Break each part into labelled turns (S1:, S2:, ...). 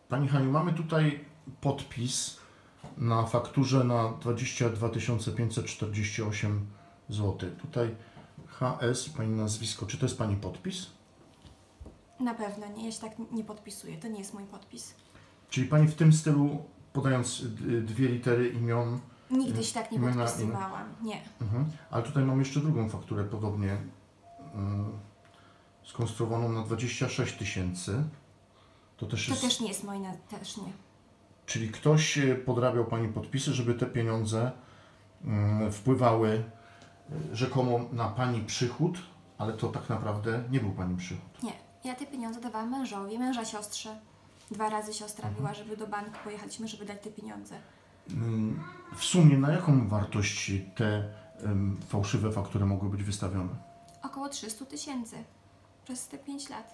S1: Pani Haniu, mamy tutaj podpis na fakturze na 22 548 zł. Tutaj HS i Pani nazwisko. Czy to jest Pani podpis?
S2: Na pewno nie, ja się tak nie podpisuję, to nie jest mój podpis.
S1: Czyli Pani w tym stylu, podając dwie litery imion...
S2: Nigdy się tak nie podpisywałam, nie.
S1: Ale tutaj mam jeszcze drugą fakturę, podobnie skonstruowaną na 26 000. To też
S2: nie jest moje, też nie.
S1: Czyli ktoś podrabiał Pani podpisy, żeby te pieniądze wpływały rzekomo na Pani przychód, ale to tak naprawdę nie był Pani przychód.
S2: Nie, ja te pieniądze dawałam mężowi, męża siostrze. 2 razy siostra była, żeby do banku pojechaliśmy, żeby dać te pieniądze.
S1: W sumie na jaką wartość te fałszywe faktury mogły być wystawione?
S2: Około 300 000 przez te 5 lat.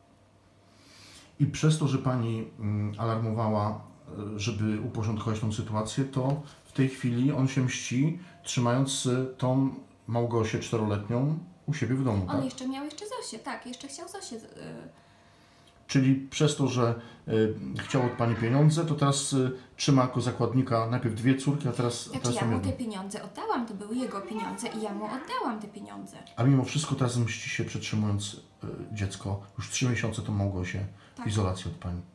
S1: I przez to, że Pani alarmowała, żeby uporządkować tą sytuację, to w tej chwili on się mści, trzymając tą Małgosię 4-letnią u siebie w domu.
S2: On
S1: tak?
S2: jeszcze miał Zosię, tak, jeszcze chciał Zosię.
S1: Czyli przez to, że chciał od Pani pieniądze, to teraz trzyma jako zakładnika najpierw 2 córki, a teraz
S2: ja mu te pieniądze oddałam, to były jego pieniądze i ja mu oddałam te pieniądze.
S1: A mimo wszystko teraz mści się, przetrzymując dziecko, już 3 miesiące tą Małgosię w izolacji od Pani.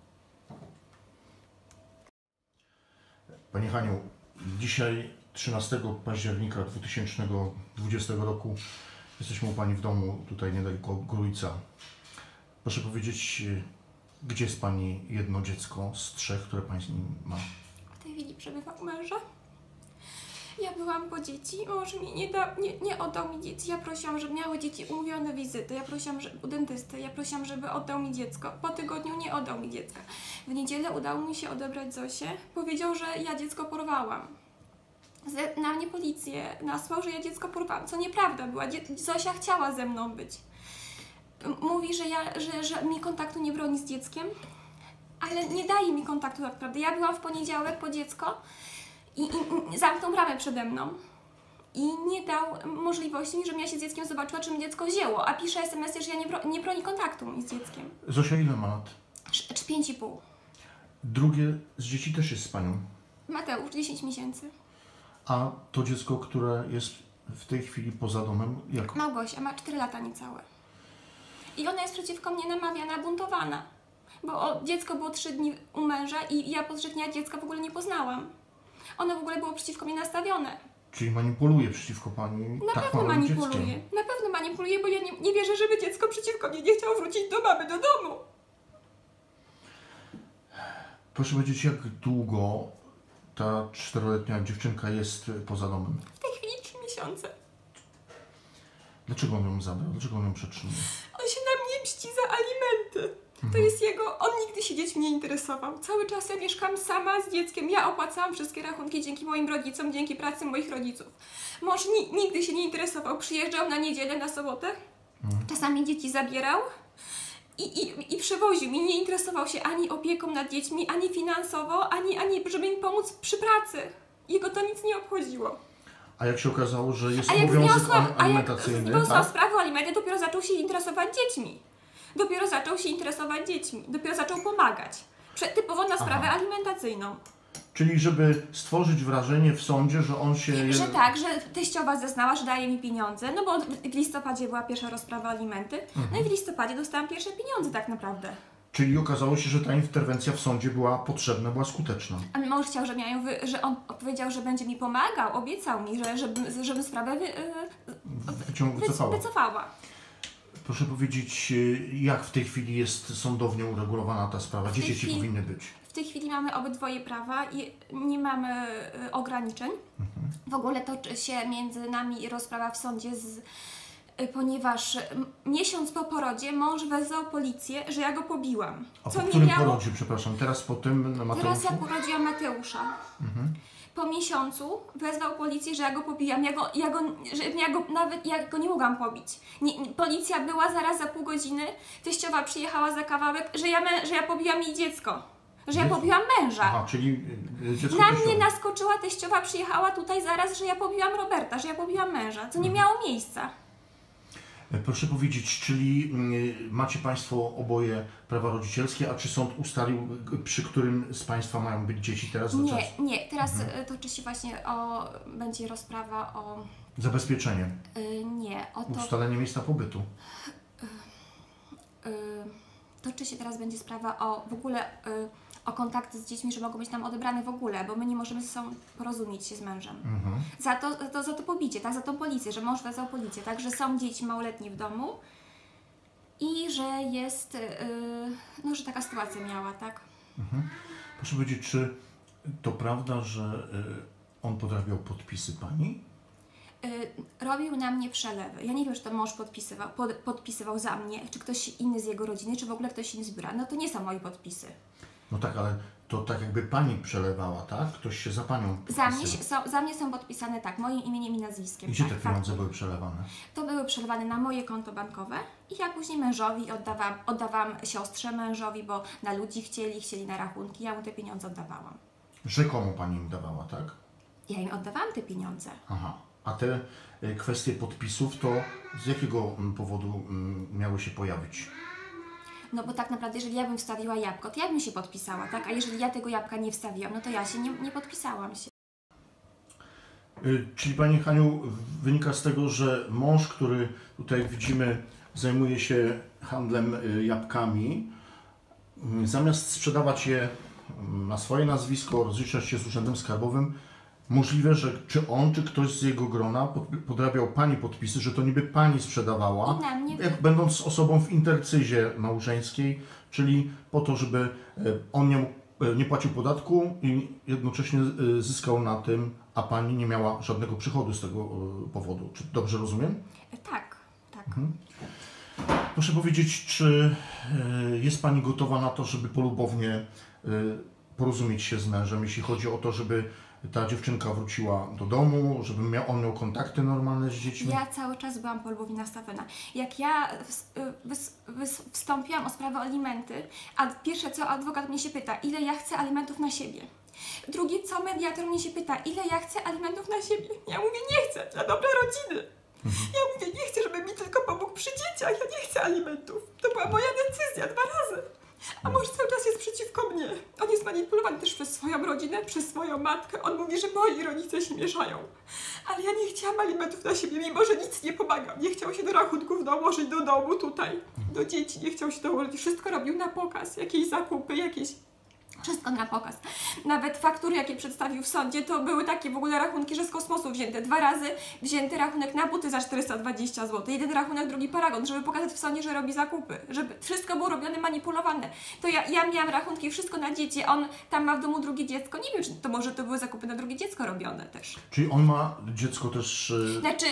S1: Pani Haniu, dzisiaj 13 października 2020 roku jesteśmy u Pani w domu, tutaj niedaleko Grójca. Proszę powiedzieć, gdzie jest Pani jedno dziecko z 3, które Pani z nim ma?
S2: W tej chwili przebywa u męża. Ja byłam po dzieci, mąż mi nie oddał mi dzieci. Ja prosiłam, żeby miały dzieci umówione wizyty. Ja prosiłam u dentysty, ja prosiłam, żeby oddał mi dziecko. Po tygodniu nie oddał mi dziecka. W niedzielę udało mi się odebrać Zosię. Powiedział, że ja dziecko porwałam. Na mnie policję nasłał, że ja dziecko porwałam. Co nieprawda była. Zosia chciała ze mną być. Mówi, że mi kontaktu nie broni z dzieckiem, ale nie daje mi kontaktu tak naprawdę. Ja byłam w poniedziałek po dziecko i zamknął bramę przede mną i nie dał możliwości, żebym ja się z dzieckiem zobaczyła, czym dziecko wzięło, a pisze SMS-ie, że ja nie broni kontaktu mi z dzieckiem.
S1: Zosia ile ma lat?
S2: 5,5.
S1: Drugie z dzieci też jest z Panią?
S2: Mateusz, 10 miesięcy.
S1: A to dziecko, które jest w tej chwili poza domem, jak?
S2: Małgosia, ma 4 lata niecałe. I ona jest przeciwko mnie namawiana, buntowana. Bo dziecko było 3 dni u męża i ja po 3 dniach dziecka w ogóle nie poznałam. Ono w ogóle było przeciwko mnie nastawione.
S1: Czyli manipuluje przeciwko Pani
S2: na
S1: tak
S2: pewno
S1: małym
S2: manipuluje.
S1: dzieckiem.
S2: Na pewno manipuluje, bo ja nie wierzę, żeby dziecko przeciwko mnie nie chciało wrócić do mamy, do domu.
S1: Proszę powiedzieć, jak długo ta 4-letnia dziewczynka jest poza domem?
S2: W tej chwili 3 miesiące.
S1: Dlaczego on ją zabrał? Dlaczego on ją przetrzymuje?
S2: On się na mnie mści za alimenty. To jest jego... On nigdy się dziećmi nie interesował. Cały czas ja mieszkam sama z dzieckiem. Ja opłacałam wszystkie rachunki dzięki moim rodzicom, dzięki pracy moich rodziców. Mąż nigdy się nie interesował. Przyjeżdżał na niedzielę, na sobotę. Czasami dzieci zabierał i przewoził. I nie interesował się ani opieką nad dziećmi, ani finansowo, ani żeby mi pomóc przy pracy. Jego to nic nie obchodziło.
S1: A jak się okazało, że jest obowiązek alimentacyjny,
S2: a jak wniosła sprawę o alimenty, dopiero zaczął się interesować dziećmi. Dopiero zaczął pomagać. Typowo na sprawę alimentacyjną.
S1: Czyli żeby stworzyć wrażenie w sądzie, że on się...
S2: Że tak, że teściowa zeznała, że daje mi pieniądze, no bo w listopadzie była pierwsza rozprawa o alimenty, no i w listopadzie dostałam pierwsze pieniądze tak naprawdę.
S1: Czyli okazało się, że ta interwencja w sądzie była potrzebna, była skuteczna.
S2: A mąż chciał, że on powiedział, że będzie mi pomagał, obiecał mi, żebym sprawę wycofała.
S1: Proszę powiedzieć, jak w tej chwili jest sądownie uregulowana ta sprawa? Gdzie dzieci powinny być?
S2: W tej chwili mamy obydwoje prawa i nie mamy ograniczeń. W ogóle toczy się między nami rozprawa w sądzie, ponieważ miesiąc po porodzie mąż wezwał policję, że ja go pobiłam.
S1: A po którym porodzie, przepraszam? Teraz po tym Mateuszu?
S2: Teraz ja porodziłam Mateusza. Po miesiącu wezwał policję, że ja go pobijam. Ja go nie mogłam pobić. Policja była zaraz za pół godziny. Teściowa przyjechała za kawałek, że ja pobiłam jej dziecko. Że ja pobiłam męża.
S1: Aha, czyli dziecko
S2: na mnie naskoczyła teściowa, przyjechała tutaj zaraz, że ja pobiłam Roberta, że ja pobiłam męża, co nie miało miejsca.
S1: Proszę powiedzieć, czyli macie Państwo oboje prawa rodzicielskie, a czy sąd ustalił, przy którym z Państwa mają być dzieci teraz?
S2: Nie. Teraz toczy się właśnie będzie rozprawa o...
S1: Zabezpieczenie.
S2: Nie, o to...
S1: Ustalenie miejsca pobytu.
S2: Toczy się teraz będzie sprawa o w ogóle o kontakty z dziećmi, że mogą być nam odebrane w ogóle, bo my nie możemy ze sobą porozumieć się z mężem. Za to pobicie, tak? Za tą policję, że mąż wezwał policję, tak? Że są dzieci małoletnie w domu i że jest, no, że taka sytuacja miała, tak?
S1: Proszę powiedzieć, czy to prawda, że on podrabiał podpisy Pani?
S2: Robił na mnie przelewy. Ja nie wiem, czy to mąż podpisywał za mnie, czy ktoś inny z jego rodziny, czy w ogóle ktoś inny z biura. No to nie są moje podpisy.
S1: No tak, ale to tak jakby Pani przelewała, tak? Ktoś się za Panią podpisywał.
S2: Za mnie są podpisane tak, moim imieniem i nazwiskiem.
S1: Gdzie
S2: tak,
S1: te pieniądze były przelewane?
S2: To były przelewane na moje konto bankowe i ja później mężowi oddawałam siostrze mężowi, bo na ludzi chcieli na rachunki, ja mu te pieniądze oddawałam.
S1: Rzekomo Pani im dawała, tak?
S2: Ja im oddawałam te pieniądze.
S1: Aha. A te kwestie podpisów to z jakiego powodu miały się pojawić?
S2: No bo tak naprawdę, jeżeli ja bym wstawiła jabłko, to ja bym się podpisała, tak? A jeżeli ja tego jabłka nie wstawiłam, no to ja się nie podpisałam się.
S1: Czyli Pani Haniu, wynika z tego, że mąż, który tutaj widzimy zajmuje się handlem jabłkami, zamiast sprzedawać je na swoje nazwisko, rozliczać się z Urzędem Skarbowym, możliwe, że czy on, czy ktoś z jego grona podrabiał Pani podpisy, że to niby Pani sprzedawała,
S2: I na mnie...
S1: będąc osobą w intercyzie małżeńskiej, czyli po to, żeby on nie płacił podatku i jednocześnie zyskał na tym, a Pani nie miała żadnego przychodu z tego powodu. Czy dobrze rozumiem?
S2: Tak.
S1: Proszę powiedzieć, czy jest Pani gotowa na to, żeby polubownie porozumieć się z mężem, jeśli chodzi o to, żeby ta dziewczynka wróciła do domu, żeby on miał kontakty normalne z dziećmi?
S2: Ja cały czas byłam polubownie nastawiona. Jak ja wstąpiłam o sprawę o alimenty, a pierwsze co adwokat mnie się pyta, ile ja chcę alimentów na siebie. Drugie co mediator mnie się pyta, ile ja chcę alimentów na siebie. Ja mówię, nie chcę, dla dobra rodziny. Ja mówię, nie chcę, żeby mi tylko pomógł przy dzieciach, ja nie chcę alimentów. To była moja decyzja 2 razy. A mąż cały czas jest przeciwko mnie. On jest manipulowany też przez swoją rodzinę, przez swoją matkę. On mówi, że moi rodzice się mieszają. Ale ja nie chciałam alimentów na siebie, mimo że nic nie pomagam. Nie chciał się do rachunków dołożyć do domu tutaj, do dzieci. Nie chciał się dołożyć. Wszystko robił na pokaz. Jakieś zakupy, wszystko na pokaz. Nawet faktury, jakie przedstawił w sądzie, to były takie w ogóle rachunki, że z kosmosu wzięte. 2 razy wzięty rachunek na buty za 420 zł. Jeden rachunek, drugi paragon, żeby pokazać w sądzie, że robi zakupy. Żeby wszystko było robione, manipulowane. To ja miałam rachunki, wszystko na dzieci. On tam ma w domu drugie dziecko. Nie wiem, czy to może to były zakupy na drugie dziecko robione też.
S1: Czyli on ma dziecko też...
S2: Znaczy,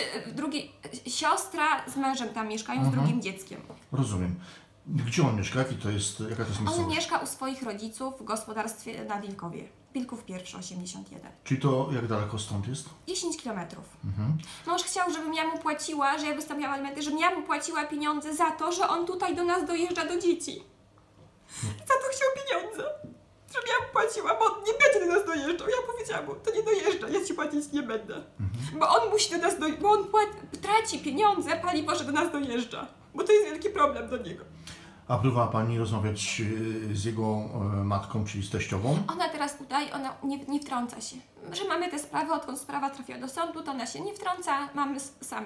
S2: siostra z mężem tam mieszkają z drugim dzieckiem.
S1: Rozumiem. Gdzie on mieszka? Jaka to jest miejscowość?
S2: On mieszka u swoich rodziców w gospodarstwie na Wilkowie. Wilków I, 81.
S1: Czyli to jak daleko stąd jest?
S2: 10 km. Mąż chciał, żebym ja mu płaciła, że ja wystawiałam alimenty, żebym ja mu płaciła pieniądze za to, że on tutaj do nas dojeżdża do dzieci. Za to chciał pieniądze. Żebym ja mu płaciła, bo on nie będzie do nas dojeżdżał. Ja powiedziałam mu, to nie dojeżdża, ja ci płacić nie będę. Bo on musi do nas dojeżdżać, bo on traci pieniądze, paliwo, że do nas dojeżdża. Bo to jest wielki problem do niego.
S1: A próbowała Pani rozmawiać z jego matką, czyli z teściową?
S2: Ona teraz udaje, ona nie wtrąca się. Że mamy tę sprawę, odkąd sprawa trafiła do sądu, to ona się nie wtrąca, mamy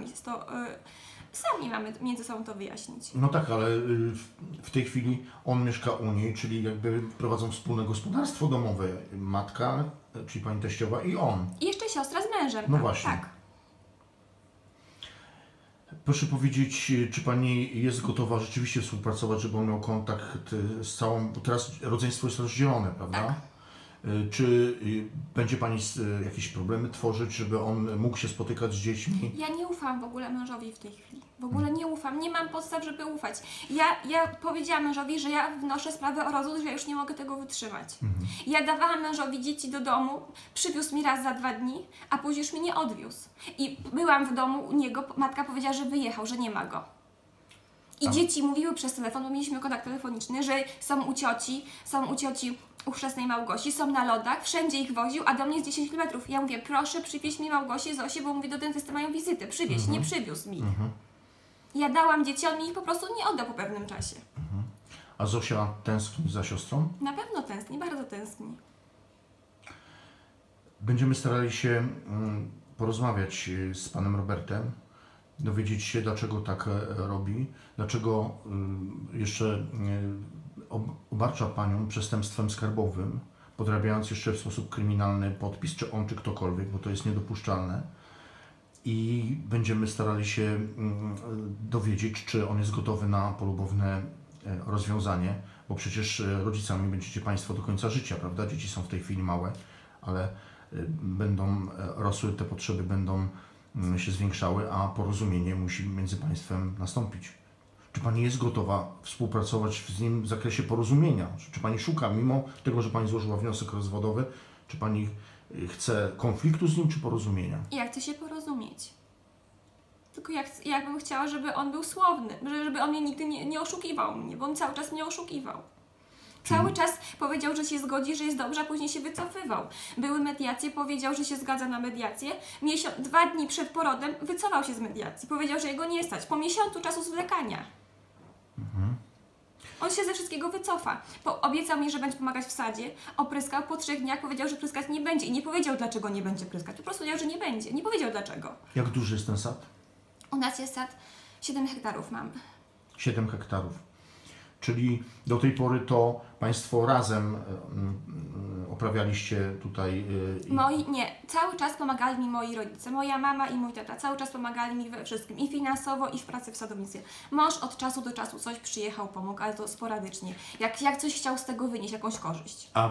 S2: sami mamy między sobą to wyjaśnić.
S1: No tak, ale w tej chwili on mieszka u niej, czyli jakby prowadzą wspólne gospodarstwo domowe. Matka, czyli Pani teściowa i on.
S2: I jeszcze siostra z mężem.
S1: No
S2: tak,
S1: właśnie.
S2: Tak.
S1: Proszę powiedzieć, czy Pani jest gotowa rzeczywiście współpracować, żeby on miał kontakt z całą... Bo teraz rodzeństwo jest rozdzielone, prawda?
S2: Tak.
S1: Czy będzie Pani jakieś problemy tworzyć, żeby on mógł się spotykać z dziećmi?
S2: Ja nie ufam w ogóle mężowi w tej chwili. W ogóle nie ufam, nie mam podstaw, żeby ufać. Ja powiedziałam mężowi, że ja wnoszę sprawę o rozwód, że ja już nie mogę tego wytrzymać. Ja dawałam mężowi dzieci do domu, przywiózł mi raz za 2 dni, a później już mnie nie odwiózł. I byłam w domu u niego, matka powiedziała, że wyjechał, że nie ma go. I dzieci mówiły przez telefon, bo mieliśmy kontakt telefoniczny, że są u cioci u chrzestnej Małgosi, są na lodach, wszędzie ich woził, a do mnie jest 10 km. Ja mówię, proszę przywieź mi Małgosię, Zosię, bo mówię, do dentysty mają wizytę, przywieź, nie przywiózł mi. Ja dałam dzieci, on mi ich po prostu nie oddał po pewnym czasie.
S1: A Zosia tęskni za siostrą?
S2: Na pewno tęskni, bardzo tęskni.
S1: Będziemy starali się porozmawiać z panem Robertem, dowiedzieć się, dlaczego tak robi, dlaczego jeszcze obarcza panią przestępstwem skarbowym, podrabiając jeszcze w sposób kryminalny podpis, czy on, czy ktokolwiek, bo to jest niedopuszczalne. I będziemy starali się dowiedzieć, czy on jest gotowy na polubowne rozwiązanie, bo przecież rodzicami będziecie państwo do końca życia, prawda? Dzieci są w tej chwili małe, ale będą rosły, te potrzeby będą się zwiększały, a porozumienie musi między państwem nastąpić. Czy pani jest gotowa współpracować z nim w zakresie porozumienia? Czy pani szuka, mimo tego, że pani złożyła wniosek rozwodowy, czy pani chce konfliktu z nim, czy porozumienia?
S2: Ja chcę się porozumieć. Tylko ja bym chciała, żeby on był słowny, żeby on mnie nigdy nie oszukiwał mnie, bo on cały czas mnie oszukiwał. Cały czas powiedział, że się zgodzi, że jest dobrze, a później się wycofywał. Były mediacje, powiedział, że się zgadza na mediację. 2 dni przed porodem wycofał się z mediacji. Powiedział, że jego nie stać. Po miesiącu czasu zwlekania. On się ze wszystkiego wycofa. Obiecał mi, że będzie pomagać w sadzie, opryskał, po 3 dniach powiedział, że pryskać nie będzie i nie powiedział, dlaczego nie będzie pryskać. Po prostu powiedział, że nie będzie. Nie powiedział dlaczego.
S1: Jak duży jest ten sad?
S2: U nas jest sad 7 hektarów mamy.
S1: 7 hektarów. Czyli do tej pory to państwo razem uprawialiście tutaj...
S2: Nie, cały czas pomagali mi moi rodzice, moja mama i mój tata, cały czas pomagali mi we wszystkim, i finansowo, i w pracy w sadownictwie. Mąż od czasu do czasu coś przyjechał, pomógł, ale to sporadycznie. Jak coś chciał z tego wynieść, jakąś korzyść.
S1: A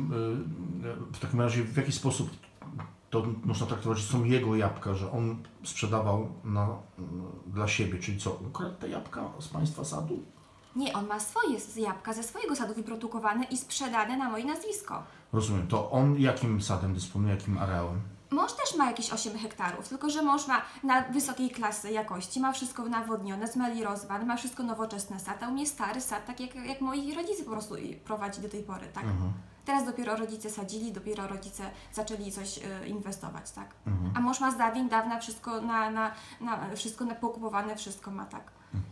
S1: w takim razie w jaki sposób to można traktować, że są jego jabłka, że on sprzedawał dla siebie, czyli co, ukradł te jabłka z państwa sadu?
S2: Nie, on ma swoje jabłka ze swojego sadu wyprodukowane i sprzedane na moje nazwisko.
S1: Rozumiem. To on jakim sadem dysponuje, jakim areałem?
S2: Mąż też ma jakieś 8 hektarów, tylko że mąż ma na wysokiej klasy jakości, ma wszystko nawodnione, zmelirozowany, ma wszystko nowoczesne sad, a u mnie stary sad, tak jak moi rodzice po prostu prowadzi do tej pory, tak? Teraz dopiero rodzice sadzili, dopiero rodzice zaczęli coś inwestować, tak? A mąż ma z dawna wszystko wszystko pokupowane, wszystko ma, tak?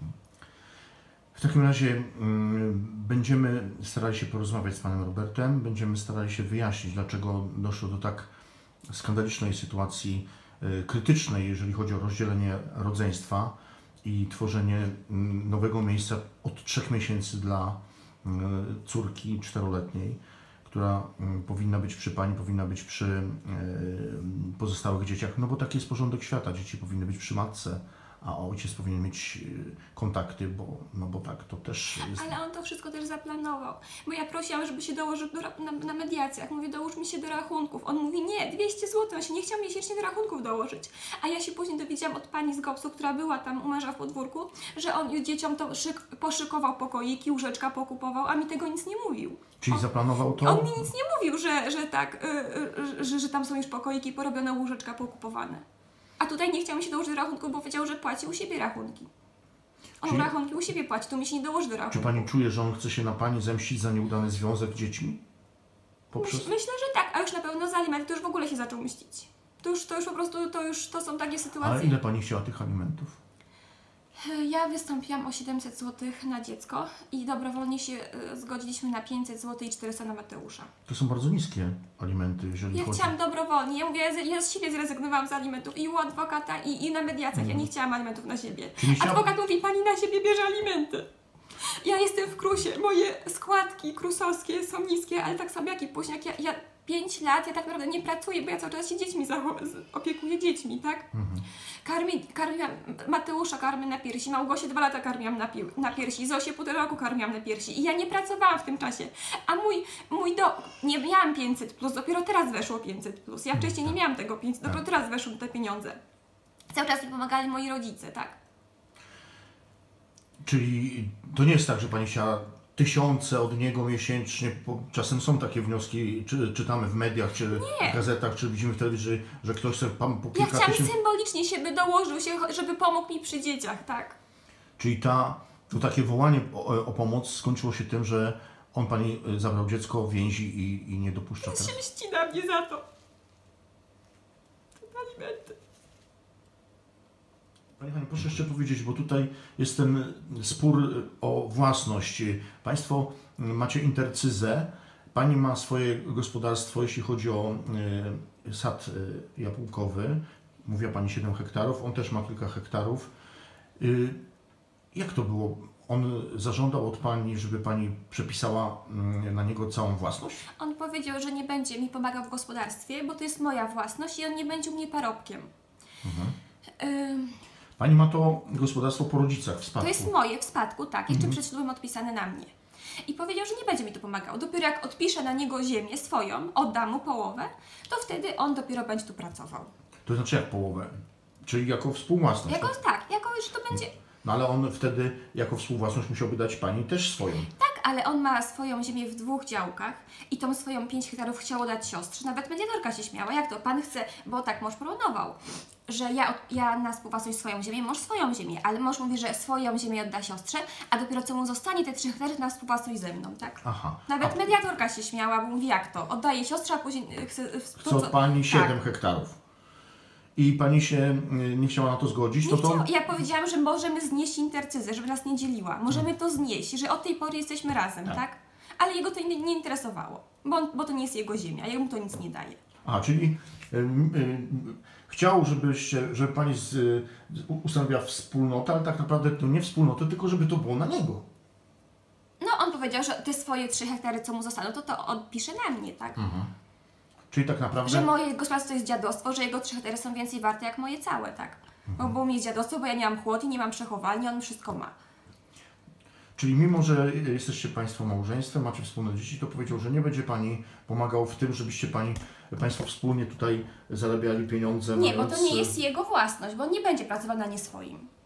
S1: W takim razie będziemy starali się porozmawiać z panem Robertem, będziemy starali się wyjaśnić, dlaczego doszło do tak skandalicznej sytuacji, krytycznej, jeżeli chodzi o rozdzielenie rodzeństwa i tworzenie nowego miejsca od 3 miesięcy dla córki 4-letniej, która powinna być przy pani, powinna być przy pozostałych dzieciach, no bo taki jest porządek świata, dzieci powinny być przy matce, a ojciec powinien mieć kontakty, bo tak, to też jest...
S2: Ale on to wszystko też zaplanował, bo ja prosiłam, żeby się dołożył na mediacjach, mówię, dołóż mi się do rachunków, on mówi, nie, 200 zł, on się nie chciał miesięcznie do rachunków dołożyć, a ja się później dowiedziałam od pani z GOPS-u, która była tam u męża w podwórku, że on dzieciom to poszykował pokoiki, łóżeczka pokupował, a mi tego nic nie mówił.
S1: Czyli zaplanował to?
S2: On mi nic nie mówił, że tam są już pokoiki porobione, łóżeczka pokupowane. A tutaj nie chciał mi się dołożyć do rachunku, bo wiedział, że płaci u siebie rachunki. On rachunki u siebie płaci, tu mi się nie dołoży do rachunku.
S1: Czy pani czuje, że on chce się na pani zemścić za nieudany związek z dziećmi?
S2: Myślę, że tak, a już na pewno za alimenty to już w ogóle się zaczął mścić. To już po prostu, to są takie sytuacje.
S1: Ale ile pani chciała tych alimentów?
S2: Ja wystąpiłam o 700 zł na dziecko i dobrowolnie się zgodziliśmy na 500 zł i 400 na Mateusza.
S1: To są bardzo niskie alimenty, jeżeli chodzi...
S2: Ja chciałam dobrowolnie. Ja mówię, ja z siebie zrezygnowałam z alimentów i u adwokata i na mediacjach. Ja nie chciałam alimentów na siebie. Adwokat mówi, pani na siebie bierze alimenty. Ja jestem w KRUS-ie. Moje składki krusowskie są niskie, ale tak samo jak i później. Ja 5 lat, ja tak naprawdę nie pracuję, bo ja cały czas się dziećmi opiekuję dziećmi, tak? Karmiłam Mateusza karmy na piersi, Małgosię 2 lata karmiłam na piersi, Zosię 1,5 roku karmiłam na piersi i ja nie pracowałam w tym czasie, a nie miałam 500+, dopiero teraz weszło 500+, ja wcześniej nie miałam tego 500, dopiero teraz weszły te pieniądze. Cały czas mi pomagali moi rodzice, tak?
S1: Czyli to nie jest tak, że pani chciała tysiące od niego miesięcznie, czasem są takie wnioski, czytamy w mediach, czy w gazetach, czy widzimy w telewizji, że ktoś chce po kilka tysięcy...
S2: Ja chciałam symbolicznie, żeby dołożył się, żeby pomógł mi przy dzieciach, tak?
S1: Czyli to takie wołanie o pomoc skończyło się tym, że on pani zabrał dziecko, więzi i nie dopuszcza
S2: teraz. Się mści na mnie za to. To alimenty.
S1: Pani Haniu, proszę jeszcze powiedzieć, bo tutaj jest ten spór o własność. Państwo macie intercyzę, Pani ma swoje gospodarstwo, jeśli chodzi o sad jabłkowy. Mówiła Pani 7 hektarów, on też ma kilka hektarów. Jak to było? On zażądał od Pani, żeby Pani przepisała na niego całą własność?
S2: On powiedział, że nie będzie mi pomagał w gospodarstwie, bo to jest moja własność i on nie będzie u mnie parobkiem.
S1: Pani ma to gospodarstwo po rodzicach w spadku.
S2: To jest moje w spadku, tak, jeszcze przed ślubem odpisane na mnie. I powiedział, że nie będzie mi to pomagał. Dopiero jak odpiszę na niego ziemię swoją, oddam mu połowę, to wtedy on dopiero będzie tu pracował.
S1: To znaczy jak połowę? Czyli jako współwłasność?
S2: Jako już to będzie...
S1: No ale on wtedy jako współwłasność musiałby dać Pani też swoją.
S2: Tak, ale on ma swoją ziemię w 2 działkach i tą swoją 5 hektarów chciało dać siostrze. Nawet mediatorka się śmiała. Jak to? Pan chce, bo tak mąż proponował, że ja na współwłasność swoją ziemię, mąż swoją ziemię, ale mąż mówi, że swoją ziemię odda siostrze, a dopiero co mu zostanie te 3 hektary na współwłasność ze mną, tak?
S1: Aha.
S2: Nawet mediatorka się śmiała, bo mówi jak to? Oddaje siostrze, a później
S1: Chce od Pani 7 hektarów. I Pani się nie chciała na to zgodzić,
S2: Ja powiedziałam, że możemy znieść intercyzę, żeby nas nie dzieliła. Możemy to znieść, że od tej pory jesteśmy razem, tak? Ale jego to nie interesowało, bo to nie jest jego ziemia, jemu to nic nie daje.
S1: Czyli chciał, żeby Pani ustanowiła wspólnotę, ale tak naprawdę to nie wspólnotę, tylko żeby to było na niego.
S2: No on powiedział, że te swoje 3 hektary, co mu zostaną, to odpisze na mnie, tak?
S1: Czyli tak naprawdę...
S2: Że moje gospodarstwo to jest dziadostwo, że jego 3 hektary są więcej warte jak moje całe, tak? Bo u mnie jest dziadostwo, bo ja nie mam chłodni, nie mam przechowalni, on wszystko ma.
S1: Czyli mimo, że jesteście Państwo małżeństwem, macie wspólne dzieci, to powiedział, że nie będzie Pani pomagał w tym, żebyście Państwo wspólnie tutaj zarabiali pieniądze.
S2: Nie, bo to nie jest jego własność, bo on nie będzie pracował na nie swoim.